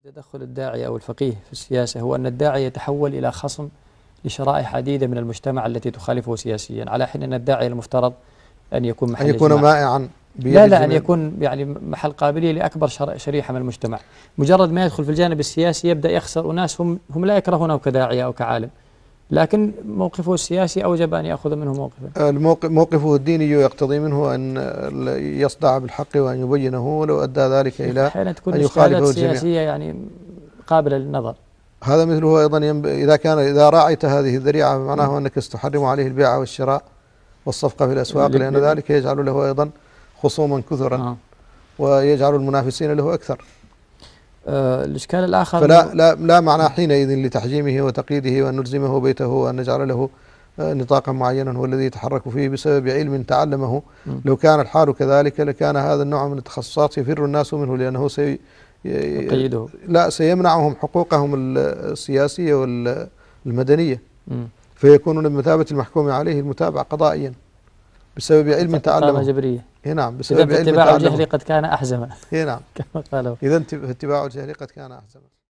تدخل الداعية أو الفقيه في السياسة هو أن الداعية يتحول إلى خصم لشرائح عديدة من المجتمع التي تخالفه سياسيا، على حين أن الداعية المفترض أن يكون أن محل يكون إجماع. مائعا بيد لا أن الجميع. يكون يعني محل قابلية لأكبر شريحة من المجتمع. مجرد ما يدخل في الجانب السياسي يبدأ يخسر أناس هم لا يكرهونه كداعية أو كعالم، لكن موقفه السياسي أوجب أن يأخذ منه موقفا. موقفه الديني يقتضي منه أن يصدع بالحق وأن يبينه، ولو أدى ذلك إلى أحيانا تكون أن يخالفه الاجتهادات الجميع. السياسية يعني قابلة للنظر. هذا مثله أيضا إذا راعيت هذه الذريعة معناه أنك ستحرم عليه البيع والشراء والصفقة في الأسواق، لأن ذلك يجعل له أيضا خصوما كثرا ويجعل المنافسين له أكثر. الإشكال الآخر فلا معنى حينئذ لتحجيمه وتقييده وأن نلزمه بيته وأن نجعل له نطاقا معينا هو الذي يتحرك فيه بسبب علم تعلمه. لو كان الحال كذلك لكان هذا النوع من التخصصات يفر الناس منه، لأنه سيمنعهم حقوقهم السياسية والمدنية، فيكونون بمثابة المحكوم عليه المتابع قضائيا بسبب علم تعلمه. جبرية. نعم، بسبب علم اتباع الجهل قد كان أحزما. نعم كما قالوا. إذا اتباع الجهل قد كان أحزما.